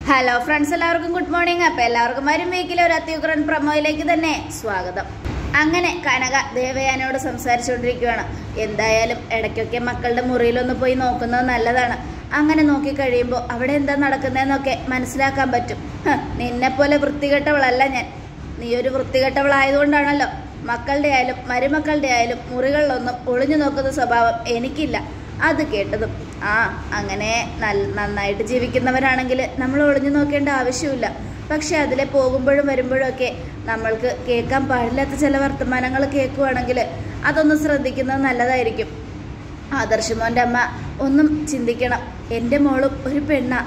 Hello friends, എല്ലാവർക്കും good morning. അപ്പോൾ എല്ലാവർക്കും വരും വീക്കിലെ ഒരു അത്യുഗ്രൻ പ്രൊമോയിലേക്ക് തന്നെ സ്വാഗതം. അങ്ങനെ കനക ദേവയാനോട് സംസാരിച്ചുകൊണ്ടിരിക്കുകയാണ്. എന്തായാലും ഇടയ്ക്കൊക്കെ മക്കളുടെ മുറിയിലൊന്ന് പോയി നോക്കുന്നത് നല്ലതാണ്. അങ്ങനെ നോക്കിക്കഴിയുമ്പോൾ അവിടെ എന്താ നടക്കുന്നതെന്നൊക്കെ മനസ്സിലാക്കാൻ പറ്റും. നിന്നെപ്പോലെ വൃത്തികെട്ടവളല്ല ഞാൻ. നീ ഒരു വൃത്തികെട്ടവളായതുകൊണ്ടാണല്ലോ മക്കളുടെ ആയാലും മരുമക്കളുടെ ആയാലും മുറികളിലൊന്നും ഒളിഞ്ഞു നോക്കുന്ന സ്വഭാവം എനിക്കില്ല. അത് കേട്ടതും അങ്ങനെ നന്നായിട്ട് ജീവിക്കുന്നവരാണെങ്കിൽ നമ്മൾ ഒളിഞ്ഞു നോക്കേണ്ട ആവശ്യമില്ല. പക്ഷെ അതിലെ പോകുമ്പോഴും വരുമ്പോഴും ഒക്കെ നമ്മൾക്ക് കേൾക്കാൻ പാടില്ലാത്ത ചില വർത്തമാനങ്ങൾ കേൾക്കുവാണെങ്കിൽ അതൊന്ന് ശ്രദ്ധിക്കുന്നത് നല്ലതായിരിക്കും. ആദർശമോൻ്റെ അമ്മ ഒന്നും ചിന്തിക്കണം. എൻ്റെ മോളും ഒരു പെണ്ണാ.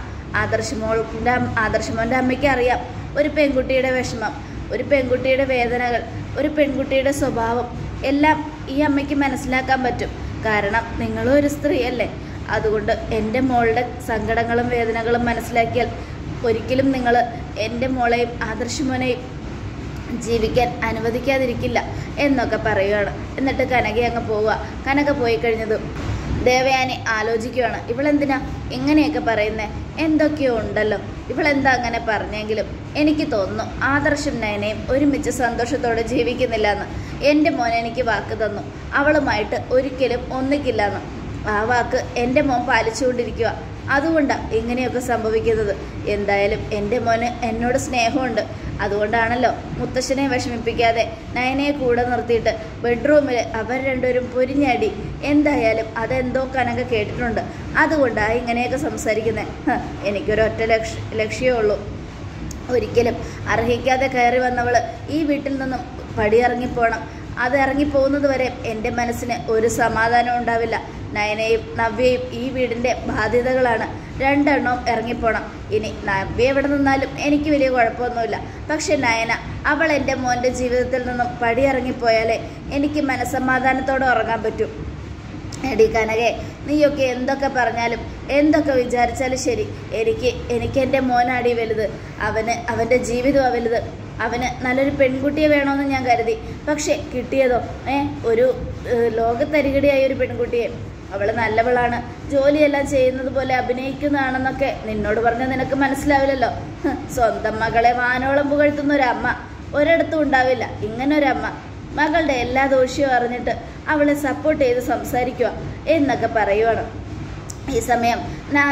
ആദർശമോൻ്റെ അമ്മയ്ക്ക് അറിയാം ഒരു പെൺകുട്ടിയുടെ വിഷമം, ഒരു പെൺകുട്ടിയുടെ വേദനകൾ, ഒരു പെൺകുട്ടിയുടെ സ്വഭാവം എല്ലാം ഈ അമ്മയ്ക്ക് മനസ്സിലാക്കാൻ പറ്റും. കാരണം നിങ്ങളും ഒരു സ്ത്രീയല്ലേ. അതുകൊണ്ട് എൻ്റെ മോളുടെ സങ്കടങ്ങളും വേദനകളും മനസ്സിലാക്കിയാൽ ഒരിക്കലും നിങ്ങൾ എൻ്റെ മോളെയും ആദർശമോനെയും ജീവിക്കാൻ അനുവദിക്കാതിരിക്കില്ല എന്നൊക്കെ പറയുകയാണ്. എന്നിട്ട് കനക അങ്ങ് പോവുക. കനക പോയി കഴിഞ്ഞതും ദേവയാനി ആലോചിക്കുകയാണ്, ഇവളെന്തിനാ ഇങ്ങനെയൊക്കെ പറയുന്നേ? എന്തൊക്കെയോ ഉണ്ടല്ലോ. ഇവളെന്താ അങ്ങനെ പറഞ്ഞെങ്കിലും എനിക്ക് തോന്നുന്നു ആദർശം നയനയും ഒരുമിച്ച് സന്തോഷത്തോടെ ജീവിക്കുന്നില്ല എന്ന്. എൻ്റെ മോൻ എനിക്ക് വാക്ക് തന്നു, അവളുമായിട്ട് ഒരിക്കലും ഒന്നിക്കില്ലെന്ന്. ആ വാക്ക് എൻ്റെ മോൻ പാലിച്ചുകൊണ്ടിരിക്കുക. അതുകൊണ്ടാണ് ഇങ്ങനെയൊക്കെ സംഭവിക്കുന്നത്. എന്തായാലും എൻ്റെ മോന് എന്നോട് സ്നേഹമുണ്ട്. അതുകൊണ്ടാണല്ലോ മുത്തശ്ശനെ വിഷമിപ്പിക്കാതെ നയനയെ കൂടെ നിർത്തിയിട്ട് ബെഡ്റൂമിൽ അവർ രണ്ടുപേരും പൊരിഞ്ഞാടി. എന്തായാലും അതെന്തോ കനക കേട്ടിട്ടുണ്ട്. അതുകൊണ്ടാണ് ഇങ്ങനെയൊക്കെ സംസാരിക്കുന്നത്. എനിക്കൊരൊറ്റ ലക്ഷ്യമേ ഉള്ളൂ. ഒരിക്കലും അർഹിക്കാതെ കയറി വന്നവൾ ഈ വീട്ടിൽ നിന്നും പടിയിറങ്ങിപ്പോണം. അത് ഇറങ്ങിപ്പോകുന്നത് വരെ എൻ്റെ മനസ്സിന് ഒരു സമാധാനം ഉണ്ടാവില്ല. നയനയും നവ്യയും ഈ വീടിൻ്റെ ബാധ്യതകളാണ്. രണ്ടെണ്ണവും ഇറങ്ങിപ്പോണം. ഇനി നവ്യ എവിടെ നിന്നാലും എനിക്ക് വലിയ കുഴപ്പമൊന്നുമില്ല. പക്ഷെ നയന, അവൾ എൻ്റെ മോൻ്റെ ജീവിതത്തിൽ നിന്നും പടിയിറങ്ങിപ്പോയാലേ എനിക്ക് മനസ്സമാധാനത്തോടെ ഉറങ്ങാൻ പറ്റും. എടി കനകെ, നീയൊക്കെ എന്തൊക്കെ പറഞ്ഞാലും എന്തൊക്കെ വിചാരിച്ചാലും ശരി, എനിക്ക് എൻ്റെ മോനാടി വലുത്. അവൻ്റെ ജീവിതമാണ് വലുത്. അവന് നല്ലൊരു പെൺകുട്ടിയെ വേണമെന്ന് ഞാൻ കരുതി. പക്ഷെ കിട്ടിയതോ ഒരു ലോകത്തരികിടിയായ ഒരു പെൺകുട്ടിയെ. അവൾ നല്ലവളാണ്, ജോലിയെല്ലാം ചെയ്യുന്നത് പോലെ അഭിനയിക്കുന്നതാണെന്നൊക്കെ നിന്നോട് പറഞ്ഞാൽ നിനക്ക് മനസ്സിലാവില്ലല്ലോ. സ്വന്തം മകളെ വാനോളം പുകഴ്ത്തുന്ന ഒരമ്മ ഒരിടത്തും ഉണ്ടാവില്ല. ഇങ്ങനൊരമ്മ മകളുടെ എല്ലാ ദോഷവും അറിഞ്ഞിട്ട് അവളെ സപ്പോർട്ട് ചെയ്ത് സംസാരിക്കുക എന്നൊക്കെ പറയുവാണ്. ഈ സമയം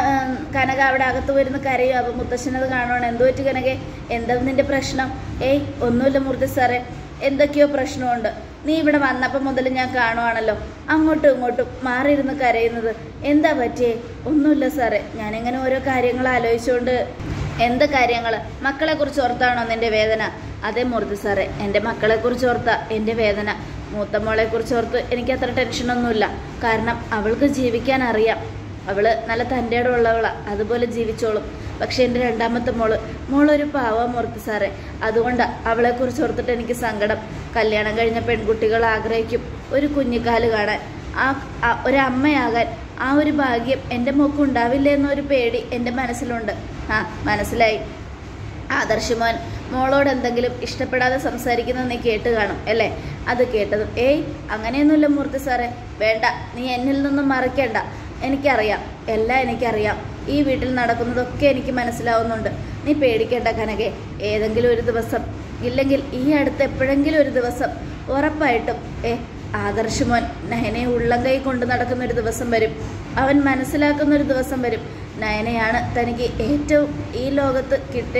കനക അവിടെ അകത്ത് വരുന്ന കരയും. അപ്പം മുത്തശ്ശനത് കാണുവാണ്. എന്തോ പറ്റി കനകെ, എന്താ നിന്റെ പ്രശ്നം? ഒന്നുമില്ല മൂർത്തി സാറേ, എന്തൊക്കെയോ പ്രശ്നമുണ്ട്. നീ ഇവിടെ വന്നപ്പോൾ മുതൽ ഞാൻ കാണുവാണല്ലോ അങ്ങോട്ടും ഇങ്ങോട്ടും മാറിയിരുന്ന് കരയുന്നത്. എന്താ പറ്റിയേ? ഒന്നുമില്ല സാറേ, ഞാനിങ്ങനെ ഓരോ കാര്യങ്ങൾ ആലോചിച്ചുകൊണ്ട്. എന്ത് കാര്യങ്ങൾ? മക്കളെക്കുറിച്ച് ഓർത്താണോ നിൻ്റെ വേദന? അതേ മൂർത്തി സാറേ, എൻ്റെ മക്കളെക്കുറിച്ച് ഓർത്താ എൻ്റെ വേദന. മൂത്ത മോളെക്കുറിച്ച് ഓർത്ത് എനിക്ക് അത്ര ടെൻഷനൊന്നുമില്ല. കാരണം അവൾക്ക് ജീവിക്കാൻ അറിയാം. അവള് നല്ല തൻ്റെ ഇടമുള്ളവളാണ്, അതുപോലെ ജീവിച്ചോളും. പക്ഷെ എൻ്റെ രണ്ടാമത്തെ മോളൊരു പാവം മൂർത്തി സാറേ. അതുകൊണ്ടാണ് അവളെക്കുറിച്ച് ഓർത്തിട്ട് എനിക്ക് സങ്കടം. കല്യാണം കഴിഞ്ഞ പെൺകുട്ടികൾ ആഗ്രഹിക്കും ഒരു കുഞ്ഞിക്കാല് കാണാൻ, ഒരമ്മയാകാൻ. ആ ഒരു ഭാഗ്യം എൻ്റെ മോൾക്ക് ഉണ്ടാവില്ല എന്നൊരു പേടി എൻ്റെ മനസ്സിലുണ്ട്. മനസ്സിലായി. ആദർശമോൻ മോളോട് എന്തെങ്കിലും ഇഷ്ടപ്പെടാതെ സംസാരിക്കുന്നത് നീ കേട്ട് കാണും അല്ലേ? അത് കേട്ടതും അങ്ങനെയൊന്നുമില്ല മൂർത്തി സാറേ, വേണ്ട, നീ എന്നിൽ നിന്നും മറയ്ക്കേണ്ട. എനിക്കറിയാം, എല്ലാം എനിക്കറിയാം. ഈ വീട്ടിൽ നടക്കുന്നതൊക്കെ എനിക്ക് മനസ്സിലാവുന്നുണ്ട്. നീ പേടിക്കേണ്ട കനകെ. ഏതെങ്കിലും ഒരു ദിവസം, ഇല്ലെങ്കിൽ ഈ അടുത്ത് എപ്പോഴെങ്കിലും ഒരു ദിവസം ഉറപ്പായിട്ടും ആദർശമോൻ നയനയെ ഉള്ളം കൈ കൊണ്ട് നടക്കുന്നൊരു ദിവസം വരും. അവൻ മനസ്സിലാക്കുന്നൊരു ദിവസം വരും. നയനയാണ് തനിക്ക് ഏറ്റവും ഈ ലോകത്ത്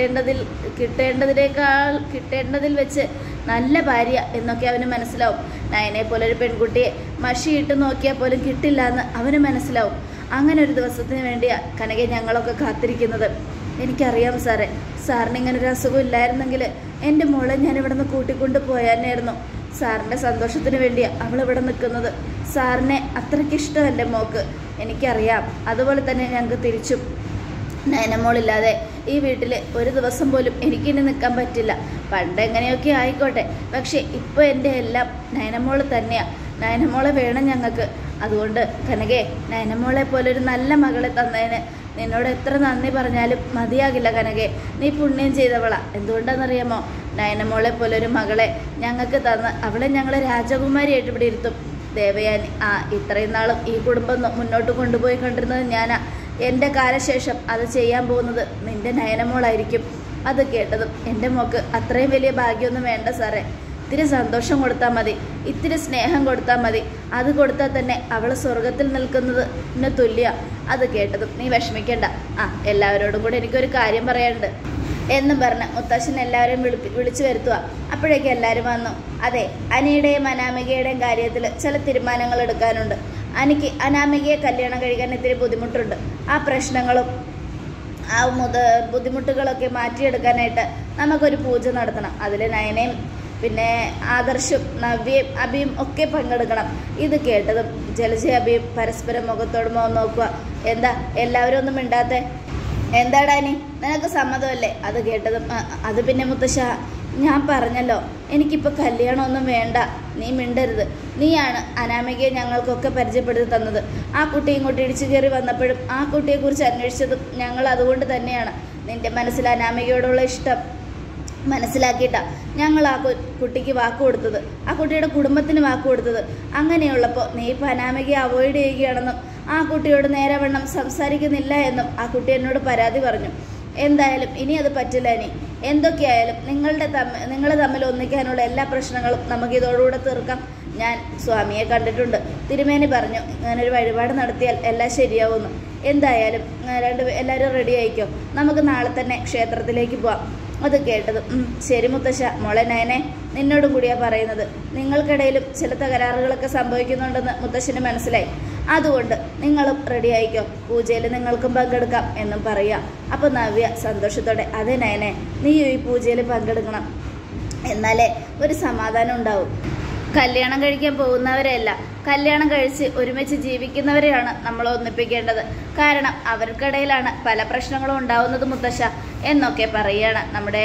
കിട്ടേണ്ടതിൽ വെച്ച് നല്ല ഭാര്യ എന്നൊക്കെ അവന് മനസ്സിലാവും. നയനെ പോലൊരു പെൺകുട്ടിയെ മഷിയിട്ട് നോക്കിയാൽ പോലും കിട്ടില്ല എന്ന് അവന് മനസ്സിലാവും. അങ്ങനെ ഒരു ദിവസത്തിന് വേണ്ടിയാണ് കനകെ ഞങ്ങളൊക്കെ കാത്തിരിക്കുന്നത്. എനിക്കറിയാം സാറേ, സാറിന് ഇങ്ങനൊരു അസുഖം ഇല്ലായിരുന്നെങ്കിൽ എൻ്റെ മോളെ ഞാൻ ഇവിടെ നിന്ന് കൂട്ടിക്കൊണ്ട് പോയാനായിരുന്നു. സാറിൻ്റെ സന്തോഷത്തിന് വേണ്ടിയാണ് അവളിവിടെ നിൽക്കുന്നത്. സാറിനെ അത്രയ്ക്ക് ഇഷ്ടം എൻ്റെ മോൾക്ക്, എനിക്കറിയാം. അതുപോലെ തന്നെ ഞങ്ങൾക്ക് തിരിച്ചും നയനമോളില്ലാതെ ഈ വീട്ടിൽ ഒരു ദിവസം പോലും എനിക്കിനി നിൽക്കാൻ പറ്റില്ല. പണ്ട് എങ്ങനെയൊക്കെ ആയിക്കോട്ടെ, പക്ഷേ ഇപ്പോൾ എൻ്റെ എല്ലാം നയനമോൾ തന്നെയാണ്. നയനമോളെ വേണം ഞങ്ങൾക്ക്. അതുകൊണ്ട് കനകെ, നയനമോളെ പോലൊരു നല്ല മകളെ തന്നതിന് നിന്നോട് എത്ര നന്ദി പറഞ്ഞാലും മതിയാകില്ല കനകെ. നീ പുണ്യം ചെയ്തവളാ. എന്തുകൊണ്ടാണെന്നറിയാമോ? നയനമോളെ പോലൊരു മകളെ ഞങ്ങൾക്ക് തന്ന് അവളെ ഞങ്ങൾ രാജകുമാരിയായിട്ട് ഇവിടെ ഇരുത്തും. ദേവയാനി, ഇത്രയും നാളും ഈ കുടുംബം മുന്നോട്ട് കൊണ്ടുപോയി കണ്ടിരുന്നത് ഞാനാ. എൻ്റെ കാലശേഷം അത് ചെയ്യാൻ പോകുന്നത് നിൻ്റെ നയനമോളായിരിക്കും. അത് കേട്ടതും എൻ്റെ മോക്ക് അത്രയും വലിയ ഭാഗ്യമൊന്നും വേണ്ട സാറേ. ഇത്തിരി സന്തോഷം കൊടുത്താൽ മതി, ഇത്തിരി സ്നേഹം കൊടുത്താൽ മതി. അത് കൊടുത്താൽ തന്നെ അവൾ സ്വർഗത്തിൽ നിൽക്കുന്നതിന് തുല്യ. അത് കേട്ടതും നീ വിഷമിക്കണ്ട, എല്ലാവരോടും കൂടെ എനിക്കൊരു കാര്യം പറയാനുണ്ട് എന്നും പറഞ്ഞ് മുത്തശ്ശൻ എല്ലാവരെയും വിളിച്ചു വരുത്തുക. അപ്പോഴേക്കും എല്ലാവരും വന്നു. അതെ, അനിയുടെയും അനാമികയുടെയും കാര്യത്തിൽ ചില തീരുമാനങ്ങൾ എടുക്കാനുണ്ട്. അനാമികയെ കല്യാണം കഴിക്കാൻ ഇത്തിരി ബുദ്ധിമുട്ടുണ്ട്. ആ പ്രശ്നങ്ങളും ആ ബുദ്ധിമുട്ടുകളൊക്കെ മാറ്റിയെടുക്കാനായിട്ട് നമുക്കൊരു പൂജ നടത്തണം. അതിൽ നയനയും പിന്നെ ആദർശും നവ്യയും അഭിയും ഒക്കെ പങ്കെടുക്കണം. ഇത് കേട്ടതും ജലജയും അഭിയും പരസ്പരം മുഖത്തോട് മുഖം നോക്കുക. എന്താ എല്ലാവരും ഒന്നും മിണ്ടാത്തെ? എന്താടാ നീ, നിനക്ക് സമ്മതമല്ലേ? അത് കേട്ടതും അത് പിന്നെ മുത്തശ്ശ, ഞാൻ പറഞ്ഞല്ലോ എനിക്കിപ്പോൾ കല്യാണമൊന്നും വേണ്ട. നീ മിണ്ടരുത്. നീയാണ് അനാമികയെ ഞങ്ങൾക്കൊക്കെ പരിചയപ്പെടുത്തി തന്നത്. ആ കുട്ടി ഇങ്ങോട്ട് ഇടിച്ചു കയറി വന്നപ്പോഴും ആ കുട്ടിയെക്കുറിച്ച് അന്വേഷിച്ചതും ഞങ്ങൾ അതുകൊണ്ട് തന്നെയാണ്. നിൻ്റെ മനസ്സിൽ അനാമികയോടുള്ള ഇഷ്ടം മനസ്സിലാക്കിയിട്ടാണ് ഞങ്ങൾ ആ കുട്ടിക്ക് വാക്ക് കൊടുത്തത്, ആ കുട്ടിയുടെ കുടുംബത്തിന് വാക്ക് കൊടുത്തത്. അങ്ങനെയുള്ളപ്പോൾ നീ ഇപ്പോൾ അനാമികയെ അവോയ്ഡ് ചെയ്യുകയാണെന്നും ആ കുട്ടിയോട് നേരവണ്ണം സംസാരിക്കുന്നില്ല എന്നും ആ കുട്ടി എന്നോട് പരാതി പറഞ്ഞു. എന്തായാലും ഇനി അത് പറ്റില്ല. ഇനി എന്തൊക്കെയായാലും നിങ്ങൾ തമ്മിൽ ഒന്നിക്കാനുള്ള എല്ലാ പ്രശ്നങ്ങളും നമുക്ക് ഇതോടുകൂടെ തീർക്കാം. ഞാൻ സ്വാമിയെ കണ്ടിട്ടുണ്ട്. തിരുമേനി പറഞ്ഞു ഇങ്ങനൊരു വഴിപാട് നടത്തിയാൽ എല്ലാം ശരിയാവുമെന്ന്. എന്തായാലും എല്ലാവരും റെഡി ആയിക്കോ, നമുക്ക് നാളെ തന്നെ ക്ഷേത്രത്തിലേക്ക് പോവാം. അത് കേട്ടതും ശരി മുത്തശ്ശ. മോളെ നയനെ, നിന്നോടും കൂടിയാണ് പറയുന്നത്. നിങ്ങൾക്കിടയിലും ചില തകരാറുകളൊക്കെ സംഭവിക്കുന്നുണ്ടെന്ന് മുത്തശ്ശന് മനസ്സിലായി. അതുകൊണ്ട് നിങ്ങളും റെഡി ആയിക്കോ, പൂജയിൽ നിങ്ങൾക്കും പങ്കെടുക്കാം എന്നും പറയുക. അപ്പോൾ നവ്യ സന്തോഷത്തോടെ അതെ നയനെ, നീ ഈ പൂജയിൽ പങ്കെടുക്കണം, എന്നാലേ ഒരു സമാധാനം ഉണ്ടാവും. കല്യാണം കഴിക്കാൻ പോകുന്നവരെയല്ല, കല്യാണം കഴിച്ച് ഒരുമിച്ച് ജീവിക്കുന്നവരെയാണ് നമ്മൾ ഒന്നിപ്പിക്കേണ്ടത്. കാരണം അവർക്കിടയിലാണ് പല പ്രശ്നങ്ങളും ഉണ്ടാവുന്നത് മുത്തശ്ശ എന്നൊക്കെ പറയുകയാണ് നമ്മുടെ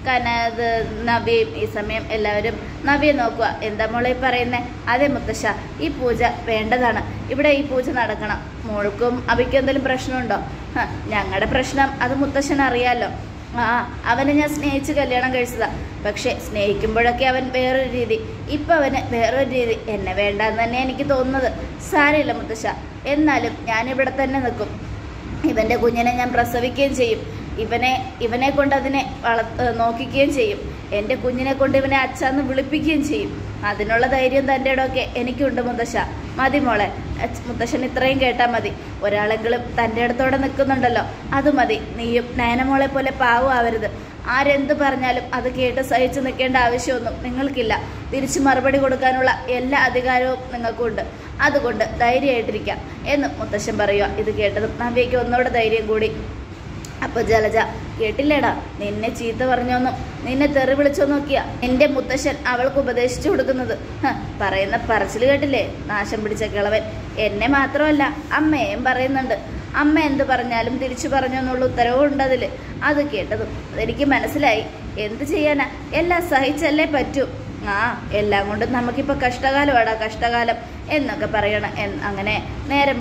നവ്യയും. ഈ സമയം എല്ലാവരും നവ്യ നോക്കുക. എന്താ മോളെ പറയുന്നേ? അതെ മുത്തശ്ശ, ഈ പൂജ വേണ്ടതാണ്. ഇവിടെ ഈ പൂജ നടക്കണം. മോൾക്കും അഭിക്കും എന്തെങ്കിലും പ്രശ്നമുണ്ടോ? ഞങ്ങളുടെ പ്രശ്നം അത് മുത്തശ്ശൻ അറിയാമല്ലോ. അവനെ ഞാൻ സ്നേഹിച്ച് കല്യാണം കഴിച്ചതാ. പക്ഷെ സ്നേഹിക്കുമ്പോഴൊക്കെ അവൻ വേറൊരു രീതി, ഇപ്പം അവന് വേറൊരു രീതി. എന്നെ വേണ്ടെന്ന് തന്നെ എനിക്ക് തോന്നുന്നത്. സാരമില്ല മുത്തശ്ശ, എന്നാലും ഞാനിവിടെ തന്നെ നിൽക്കും. ഇവൻ്റെ കുഞ്ഞിനെ ഞാൻ പ്രസവിക്കുകയും ചെയ്യും. ഇവനെ കൊണ്ട് അതിനെ നോക്കിക്കുകയും ചെയ്യും. എൻ്റെ കുഞ്ഞിനെ കൊണ്ട് ഇവനെ അച്ഛന്ന് വിളിപ്പിക്കുകയും ചെയ്യും. അതിനുള്ള ധൈര്യം തൻ്റെ ഇടമൊക്കെ എനിക്കുണ്ട് മുത്തശ്ശ. മതി മോളെ, മുത്തശ്ശൻ ഇത്രയും കേട്ടാൽ മതി. ഒരാളെങ്കിലും തൻ്റെ അടുത്തോടെ നിൽക്കുന്നുണ്ടല്ലോ, അത് മതി. നീയും നയനമോളെ പോലെ പാവമാവരുത്. ആരെന്ത് പറഞ്ഞാലും അത് കേട്ട് സഹിച്ച് നിൽക്കേണ്ട ആവശ്യമൊന്നും നിങ്ങൾക്കില്ല. തിരിച്ച് മറുപടി കൊടുക്കാനുള്ള എല്ലാ അധികാരവും നിങ്ങൾക്കുണ്ട്. അതുകൊണ്ട് ധൈര്യമായിട്ടിരിക്കാം എന്ന് മുത്തശ്ശൻ പറയുക. ഇത് കേട്ടതും നവ്യയ്ക്ക് ഒന്നുകൂടെ ധൈര്യം കൂടി. അപ്പോൾ ജലജ, കേട്ടില്ലേടാ, നിന്നെ ചീത്ത പറഞ്ഞോന്നും നിന്നെ തെറി വിളിച്ചോ നോക്കിയാ എൻ്റെ മുത്തശ്ശൻ അവൾക്ക് ഉപദേശിച്ചു കൊടുക്കുന്നത്. പറയുന്ന പറച്ചിൽ കേട്ടില്ലേ, നാശം പിടിച്ച കിളവൻ. എന്നെ മാത്രമല്ല അമ്മയെയും പറയുന്നുണ്ട്. അമ്മ എന്ത് പറഞ്ഞാലും തിരിച്ചു പറഞ്ഞെന്നുള്ള ഉത്തരവും ഉണ്ട് അതിൽ. അത് കേട്ടതും എനിക്ക് മനസ്സിലായി. എന്ത് ചെയ്യാനാ, എല്ലാം സഹിച്ചല്ലേ പറ്റൂ. എല്ലാം കൊണ്ടും നമുക്കിപ്പോൾ കഷ്ടകാലമാടാ, കഷ്ടകാലം എന്നൊക്കെ പറയണം. അങ്ങനെ നേരം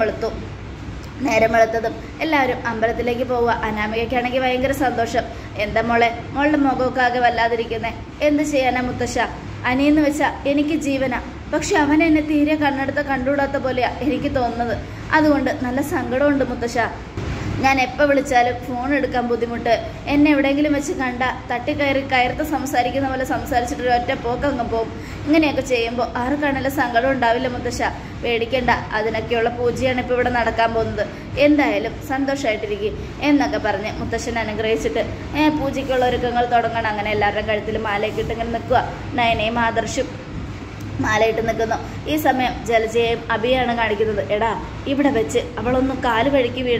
വെളുത്തതും എല്ലാവരും അമ്പലത്തിലേക്ക് പോവുക. അനാമികയ്ക്കാണെങ്കിൽ ഭയങ്കര സന്തോഷം. എന്താ മോളെ, മോളുടെ മുഖമൊക്കെ ആകെ വല്ലാതിരിക്കുന്നേ? എന്ത് ചെയ്യാനാ മുത്തശ്ശ? അനിയെന്ന് വെച്ചാൽ എനിക്ക് ജീവനാ. പക്ഷെ അവൻ എന്നെ തീരെ കണ്ടുകൂടാത്ത പോലെയാ എനിക്ക് തോന്നുന്നത്. അതുകൊണ്ട് നല്ല സങ്കടമുണ്ട് മുത്തശ്ശ. ഞാൻ എപ്പോൾ വിളിച്ചാലും ഫോൺ എടുക്കാൻ ബുദ്ധിമുട്ട്. എന്നെ എവിടെയെങ്കിലും വെച്ച് കയർത്ത് സംസാരിക്കുന്ന പോലെ സംസാരിച്ചിട്ട് ഒറ്റ പോക്കങ്ങ് പോകും. ഇങ്ങനെയൊക്കെ ചെയ്യുമ്പോൾ ആർക്കാണെങ്കിലും സങ്കടം ഉണ്ടാവില്ല മുത്തശ്ശ. പേടിക്കണ്ട, അതിനൊക്കെയുള്ള പൂജയാണ് ഇപ്പോൾ ഇവിടെ നടക്കാൻ പോകുന്നത്. എന്തായാലും സന്തോഷമായിട്ടിരിക്കും എന്നൊക്കെ പറഞ്ഞ് മുത്തശ്ശൻ അനുഗ്രഹിച്ചിട്ട് പൂജയ്ക്കുള്ള ഒരുക്കങ്ങൾ തുടങ്ങണം. അങ്ങനെ എല്ലാവരുടെയും കഴുത്തിൽ മാലയൊക്കെ ഇട്ട് ഇങ്ങനെ നിൽക്കുക. നയനയും ആദർശും മാലയിട്ട് നിൽക്കുന്നു. ഈ സമയം ജലജയെയും അഭിയാണ് കാണിക്കുന്നത്. എടാ, ഇവിടെ വെച്ച് അവളൊന്നും കാല്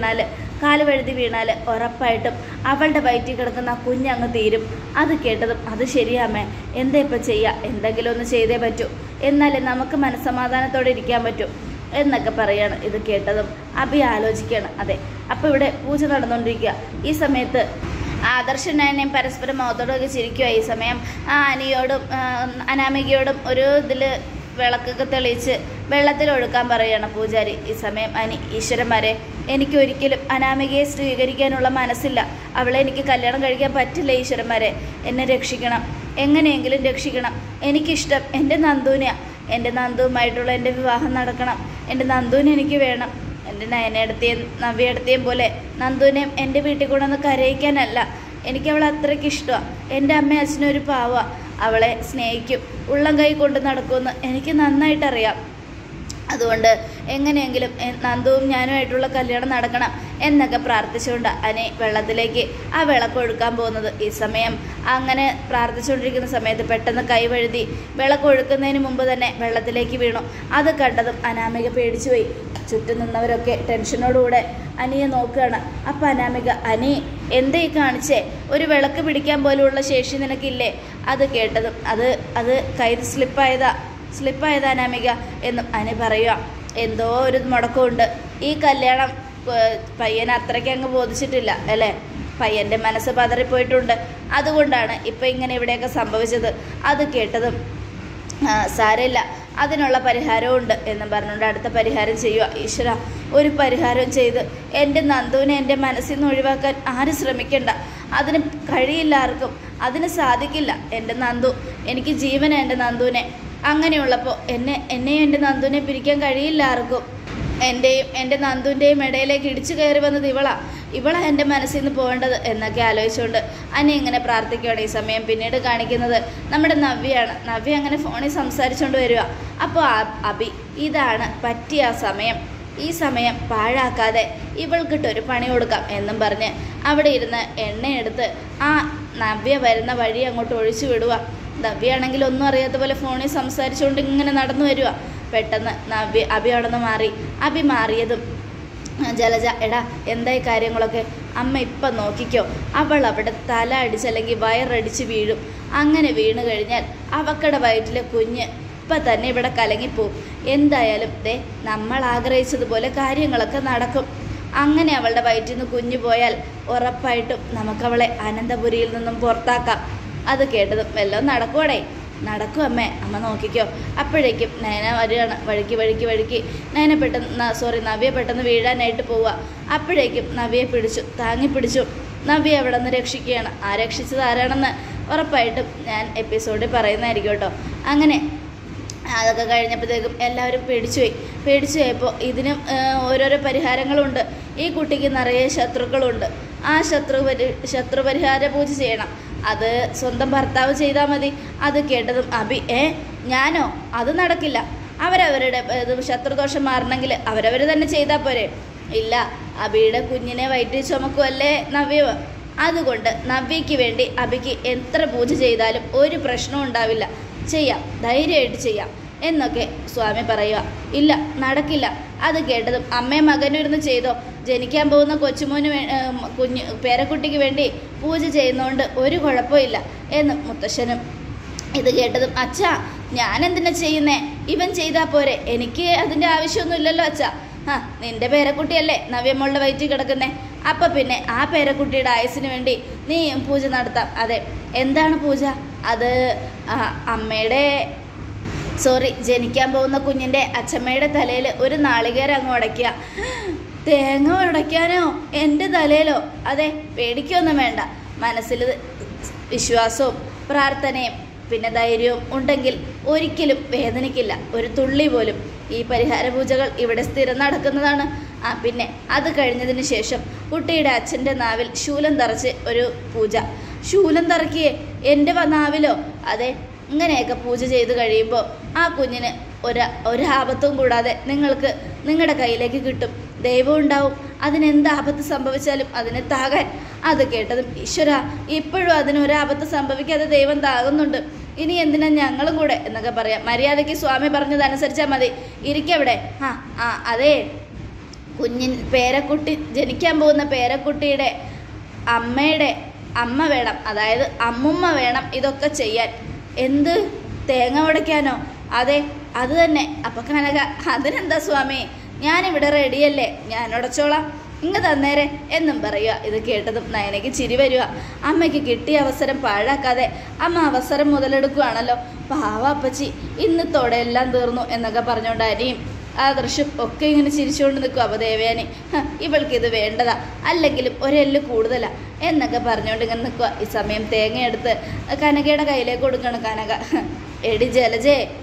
വഴുതി വീണാൽ ഉറപ്പായിട്ടും അവളുടെ വയറ്റിൽ കിടക്കുന്ന കുഞ്ഞങ്ങ് തീരും. അത് കേട്ടതും അത് ശരിയാമേ, എന്താ ഇപ്പം ചെയ്യുക? എന്തെങ്കിലും ഒന്ന് ചെയ്തേ പറ്റൂ, എന്നാലേ നമുക്ക് മനസ്സമാധാനത്തോടെ ഇരിക്കാൻ പറ്റും എന്നൊക്കെ പറയാണ്. ഇത് കേട്ടതും അഭി ആലോചിക്കുകയാണ്. അതെ, അപ്പോൾ ഇവിടെ പൂജ നടന്നുകൊണ്ടിരിക്കുക. ഈ സമയത്ത് ആദർശനേയും പരസ്പരം മുഖത്തോടൊക്കെ ചിരിക്കുക. ഈ സമയം അനിയോടും അനാമികയോടും ഒരു ഇതിൽ വിളക്കൊക്കെ തെളിയിച്ച് വെള്ളത്തിലൊഴുക്കാൻ പറയുകയാണ് പൂജാരി. ഈ സമയം ഈശ്വരന്മാരെ, എനിക്കൊരിക്കലും അനാമികയെ സ്വീകരിക്കാനുള്ള മനസ്സില്ല. അവളെ എനിക്ക് കല്യാണം കഴിക്കാൻ പറ്റില്ല. ഈശ്വരന്മാരെ, എന്നെ രക്ഷിക്കണം, എങ്ങനെയെങ്കിലും രക്ഷിക്കണം. എനിക്കിഷ്ടം എൻ്റെ നന്ദുവിനെയാണ്. എൻ്റെ നന്ദുവുമായിട്ടുള്ള എൻ്റെ വിവാഹം നടക്കണം. എൻ്റെ നന്ദുവിനെ എനിക്ക് വേണം. എൻ്റെ നയനയെടുത്തേയും നവ്യയെടുത്തേയും പോലെ നന്ദുവിനെയും എൻ്റെ വീട്ടിൽ കൊണ്ടുവന്ന് കരയിക്കാനല്ല. എനിക്കവളെ അത്രയ്ക്ക് ഇഷ്ടമാണ്. എൻ്റെ അമ്മയും അച്ഛനും ഒരു പാവമാണ്. അവളെ സ്നേഹിക്കും, ഉള്ളം കൈ കൊണ്ട് നടക്കുമെന്ന് എനിക്ക് നന്നായിട്ടറിയാം. അതുകൊണ്ട് എങ്ങനെയെങ്കിലും നന്ദുവും ഞാനുമായിട്ടുള്ള കല്യാണം നടക്കണം എന്നൊക്കെ പ്രാർത്ഥിച്ചുകൊണ്ട് അനി വെള്ളത്തിലേക്ക് ആ വിളക്കൊഴുക്കാൻ പോകുന്നത്. ഈ സമയം അങ്ങനെ പ്രാർത്ഥിച്ചുകൊണ്ടിരിക്കുന്ന സമയത്ത് പെട്ടെന്ന് കൈ വഴുതി വിളക്കൊഴുക്കുന്നതിന് മുമ്പ് തന്നെ വെള്ളത്തിലേക്ക് വീണു. അത് കണ്ടതും അനാമിക പേടിച്ചുപോയി. ചുറ്റും നിന്നവരൊക്കെ ടെൻഷനോടുകൂടെ അനിയെ നോക്കുകയാണ്. അപ്പം അനാമിക, അനി എന്തേ കാണിച്ചേ? ഒരു വിളക്ക് പിടിക്കാൻ പോലുള്ള ശേഷി നിനക്കില്ലേ? അത് കേട്ടതും അത് കൈ സ്ലിപ്പായതാ അനാമിക എന്നും അനി പറയുക. എന്തോ ഒരു മുടക്കമുണ്ട്. ഈ കല്യാണം പയ്യനെ അത്രയ്ക്ക് അങ്ങ് ബോധിച്ചിട്ടില്ല അല്ലേ? പയ്യൻ്റെ മനസ്സ് പതറിപ്പോയിട്ടുണ്ട്. അതുകൊണ്ടാണ് ഇപ്പം ഇങ്ങനെ ഇവിടെയൊക്കെ സംഭവിച്ചത്. അത് കേട്ടതും സാരമില്ല, അതിനുള്ള പരിഹാരവും ഉണ്ട് എന്നും പറഞ്ഞുകൊണ്ട് അടുത്ത പരിഹാരം ചെയ്യുക. ഈശ്വര, ഒരു പരിഹാരം ചെയ്ത് എൻ്റെ നന്ദുവിനെ എൻ്റെ മനസ്സിൽ നിന്ന് ഒഴിവാക്കാൻ ആരും ശ്രമിക്കണ്ട. അതിന് കഴിയില്ല ആർക്കും, അതിന് സാധിക്കില്ല. എൻ്റെ നന്ദു, എനിക്ക് ജീവന എൻ്റെ നന്ദുവിനെ. അങ്ങനെയുള്ളപ്പോൾ എന്നെയും എൻ്റെ നന്ദുവിനെ പിരിക്കാൻ കഴിയില്ല ആർക്കും. എൻ്റെയും എൻ്റെ നന്ദുവിൻ്റെയും ഇടയിലേക്ക് ഇടിച്ചു കയറി വന്നത് ഇവളാ എൻ്റെ മനസ്സിൽ നിന്ന് പോകേണ്ടത് എന്നൊക്കെ ആലോചിച്ചുകൊണ്ട് അനി ഇങ്ങനെ പ്രാർത്ഥിക്കുകയാണ്. ഈ സമയം പിന്നീട് കാണിക്കുന്നത് നമ്മുടെ നവ്യയാണ്. നവ്യ അങ്ങനെ ഫോണിൽ സംസാരിച്ചുകൊണ്ട് വരിക. അപ്പോൾ അബി, ഇതാണ് പറ്റിയ ആ സമയം, ഈ സമയം പാഴാക്കാതെ ഇവൾക്കിട്ടൊരു പണി കൊടുക്കാം എന്നും പറഞ്ഞ് അവിടെ ഇരുന്ന് എണ്ണയെടുത്ത് ആ നവ്യ വരുന്ന വഴി അങ്ങോട്ട് ഒഴിച്ചു വിടുക. നവ്യാണെങ്കിൽ ഒന്നും അറിയാത്ത പോലെ ഫോണിൽ സംസാരിച്ചുകൊണ്ട് ഇങ്ങനെ നടന്നു വരിക. പെട്ടെന്ന് അബി അവിടെ നിന്ന് മാറി. അബി മാറിയതും ജലജ, എടാ എന്തായി കാര്യങ്ങളൊക്കെ? അമ്മ ഇപ്പം നോക്കിക്കോ, അവൾ അവിടെ തല അടിച്ച് അല്ലെങ്കിൽ വയറടിച്ച് വീഴും. അങ്ങനെ വീണ് കഴിഞ്ഞാൽ അവക്കടെ വയറ്റിലെ കുഞ്ഞ് ഇപ്പം തന്നെ ഇവിടെ കലങ്ങിപ്പോവും. എന്തായാലും നമ്മൾ ആഗ്രഹിച്ചതുപോലെ കാര്യങ്ങളൊക്കെ നടക്കും. അങ്ങനെ അവളുടെ വയറ്റിൽ നിന്ന് കുഞ്ഞു പോയാൽ ഉറപ്പായിട്ടും നമുക്കവളെ അനന്തപുരിയിൽ നിന്നും പുറത്താക്കാം. അത് കേട്ടതും വല്ലതും നടക്കുവാടേ? നടക്കും അമ്മേ, അമ്മ നോക്കിക്കോ. അപ്പോഴേക്കും നയന വരികയാണ്. വഴുക്കി നവ്യ പെട്ടെന്ന് വീഴാനായിട്ട് പോവുക. അപ്പോഴേക്കും നവ്യയെ താങ്ങി പിടിച്ചു. നവ്യ അവിടെ നിന്ന് രക്ഷിക്കുകയാണ്. ആ രക്ഷിച്ചത് ആരാണെന്ന് ഉറപ്പായിട്ടും ഞാൻ എപ്പിസോഡിൽ പറയുന്നതായിരിക്കും കേട്ടോ. അങ്ങനെ അതൊക്കെ കഴിഞ്ഞപ്പോഴത്തേക്കും എല്ലാവരും പേടിച്ചു പോയപ്പോൾ ഇതിനും ഓരോരോ പരിഹാരങ്ങളുണ്ട്. ഈ കുട്ടിക്ക് നിറയെ ശത്രുക്കളുണ്ട്. ആ ശത്രുപരിഹാര പൂജ ചെയ്യണം. അത് സ്വന്തം ഭർത്താവ് ചെയ്താൽ മതി. അത് കേട്ടതും അബി, ഞാനോ? അത് നടക്കില്ല. അവരവരുടെ ശത്രുദോഷം മാറണമെങ്കിൽ അവരവർ തന്നെ ചെയ്താൽ പോരെ? ഇല്ല, അബിയുടെ കുഞ്ഞിനെ വയറ്റിൽ ചുമക്കുമല്ലേ നവ്യ. അതുകൊണ്ട് നവ്യയ്ക്ക് വേണ്ടി അബിക്ക് എത്ര പൂജ ചെയ്താലും ഒരു പ്രശ്നവും ഉണ്ടാവില്ല. ചെയ്യാം, ധൈര്യമായിട്ട് ചെയ്യാം എന്നൊക്കെ സ്വാമി പറയുക. ഇല്ല, നടക്കില്ല. അത് കേട്ടതും അമ്മയും മകനും ഇരുന്ന് ചെയ്തോ. ജനിക്കാൻ പോകുന്ന കൊച്ചുമോന് പേരക്കുട്ടിക്ക് വേണ്ടി പൂജ ചെയ്യുന്നതുകൊണ്ട് ഒരു കുഴപ്പമില്ല എന്ന് മുത്തശ്ശനും. ഇത് കേട്ടതും, അച്ഛാ ഞാനെന്തിനാ ചെയ്യുന്നേ? ഇവൻ ചെയ്താൽ പോരെ? എനിക്ക് അതിൻ്റെ ആവശ്യമൊന്നുമില്ലല്ലോ അച്ഛാ. നിന്റെ പേരക്കുട്ടിയല്ലേ നവ്യമോളുടെ വയറ്റിൽ കിടക്കുന്നേ. അപ്പം പിന്നെ ആ പേരക്കുട്ടിയുടെ ആയുസ്സിന് വേണ്ടി നീ പൂജ നടത്താം. അതെ, എന്താണ് പൂജ? അത് ജനിക്കാൻ പോകുന്ന കുഞ്ഞിൻ്റെ അച്ഛമ്മയുടെ തലയിൽ ഒരു നാളികേരം അങ്ങ് ഉടയ്ക്കുക. തേങ്ങ ഉടയ്ക്കാനോ? എൻ്റെ തലയിലോ? അതെ, പേടിക്കൊന്നും വേണ്ട. മനസ്സിൽ വിശ്വാസവും പ്രാർത്ഥനയും പിന്നെ ധൈര്യവും ഉണ്ടെങ്കിൽ ഒരിക്കലും വേദനിക്കില്ല, ഒരു തുള്ളി പോലും. ഈ പരിഹാര പൂജകൾ ഇവിടെ സ്ഥിരം നടക്കുന്നതാണ്. പിന്നെ അത് കഴിഞ്ഞതിന് ശേഷം കുട്ടിയുടെ അച്ഛൻ്റെ നാവിൽ ശൂലം തറച്ച് ഒരു പൂജ. ശൂലം തറക്കിയേ എൻ്റെ നാവിലോ? അതെ, ഇങ്ങനെയൊക്കെ പൂജ ചെയ്ത് കഴിയുമ്പോൾ ആ കുഞ്ഞിന് ഒരാപത്തും കൂടാതെ നിങ്ങൾക്ക് നിങ്ങളുടെ കയ്യിലേക്ക് കിട്ടും. ദൈവം ഉണ്ടാവും. അതിനെന്ത് ആപത്ത് സംഭവിച്ചാലും അതിനെ താകാൻ. അത് കേട്ടതും, ഈശ്വര, ഇപ്പോഴും അതിനൊരാപത്ത് സംഭവിക്കാതെ ദൈവം താകുന്നുണ്ട്. ഇനി എന്തിനാ ഞങ്ങളും കൂടെ എന്നൊക്കെ പറയാം. മര്യാദയ്ക്ക് സ്വാമി പറഞ്ഞതനുസരിച്ചാൽ മതി. ഇരിക്കവിടെ. അതെ, പേരക്കുട്ടി ജനിക്കാൻ പോകുന്ന പേരക്കുട്ടിയുടെ അമ്മയുടെ അമ്മ വേണം, അതായത് അമ്മുമ്മ വേണം ഇതൊക്കെ ചെയ്യാൻ. എന്ത്? തേങ്ങ ഉടയ്ക്കാനോ? അതെ, അത് തന്നെ. അപ്പം കനക, അതിനെന്താ സ്വാമി, ഞാനിവിടെ റെഡിയല്ലേ, ഞാൻ ഉടച്ചോളാം, ഇങ്ങ് തന്നേരെ എന്നും പറയുക. ഇത് കേട്ടതും നയനയ്ക്ക് ചിരി വരിക. അമ്മയ്ക്ക് കിട്ടിയ അവസരം പാഴാക്കാതെ അമ്മ അവസരം മുതലെടുക്കുകയാണല്ലോ. പാവ അപ്പച്ചി, ഇന്നത്തോടെ എല്ലാം തീർന്നു എന്നൊക്കെ പറഞ്ഞുകൊണ്ട് അനിയും ആ ദൃശ്യം ഒക്കെ ഇങ്ങനെ ചിരിച്ചുകൊണ്ട് നിൽക്കും. അപ്പോൾ ദേവയാനി, ഇവൾക്കിത് വേണ്ടതാ, അല്ലെങ്കിലും ഒരെല്ല് കൂടുതലാ എന്നൊക്കെ പറഞ്ഞുകൊണ്ട് ഇങ്ങനെ നിൽക്കുക. ഈ സമയം തേങ്ങ എടുത്ത് കനകയുടെ കയ്യിലേക്ക് കൊടുക്കണം. കനക, എടി ജലജേ,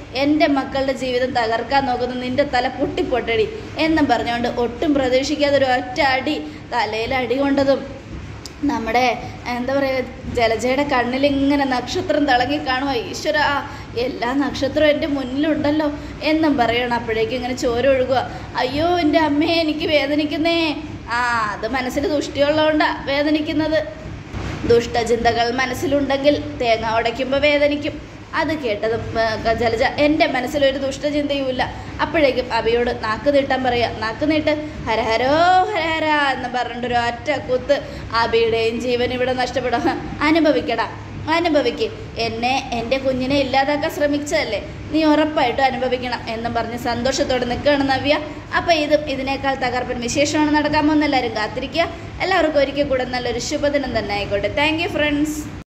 എൻ്റെ മക്കളുടെ ജീവിതം തകർക്കാൻ നോക്കുന്ന നിൻ്റെ തല പൊട്ടിപ്പൊട്ടടി എന്നും പറഞ്ഞുകൊണ്ട് ഒട്ടും പ്രതീക്ഷിക്കാതെ ഒരു ഒറ്റ അടി തലയിൽ അടി കൊണ്ടതും നമ്മുടെ എന്താ പറയുക ജലജയുടെ കണ്ണിലിങ്ങനെ നക്ഷത്രം തിളങ്ങി കാണുക. ഈശ്വര, എല്ലാ നക്ഷത്രവും എൻ്റെ മുന്നിലുണ്ടല്ലോ എന്നും പറയണം. അപ്പോഴേക്കും ഇങ്ങനെ ചോര ഒഴുകുക. അയ്യോ എൻ്റെ അമ്മയെ എനിക്ക് വേദനിക്കുന്നേ. അത് മനസ്സിൽ ദുഷ്ടിയുള്ളതുകൊണ്ടാണ് വേദനിക്കുന്നത്. ദുഷ്ടചിന്തകൾ മനസ്സിലുണ്ടെങ്കിൽ തേങ്ങ ഉടയ്ക്കുമ്പോൾ വേദനിക്കും. അത് കേട്ടതും ജലജ എൻ്റെ മനസ്സിലൊരു ദുഷ്ടചിന്തയുമില്ല. അപ്പോഴേക്കും അബിയോട് നാക്ക് നീട്ടാൻ പറയുക. നാക്ക് നീട്ട്, ഹരഹരോ ഹരഹര എന്ന് പറഞ്ഞിട്ടൊരു ഒറ്റ കുത്ത്. അബിയുടെയും ജീവൻ ഇവിടെ നഷ്ടപ്പെടുക. അനുഭവിക്കടാ, അനുഭവിക്ക്. എന്നെ എൻ്റെ കുഞ്ഞിനെ ഇല്ലാതാക്കാൻ ശ്രമിച്ചതല്ലേ, നീ ഉറപ്പായിട്ടും അനുഭവിക്കണം എന്നും പറഞ്ഞ് സന്തോഷത്തോടെ നിൽക്കുകയാണ് നവ്യ. അപ്പോൾ ഇതിനേക്കാൾ തകർപ്പൻ വിശേഷമാണ് നടക്കാൻ പോകുന്ന എല്ലാവരും കാത്തിരിക്കുക. എല്ലാവർക്കും ഒരിക്കൽ കൂടെ നല്ലൊരു ശുഭദിനം തന്നെ ആയിക്കോട്ടെ. Thank you friends.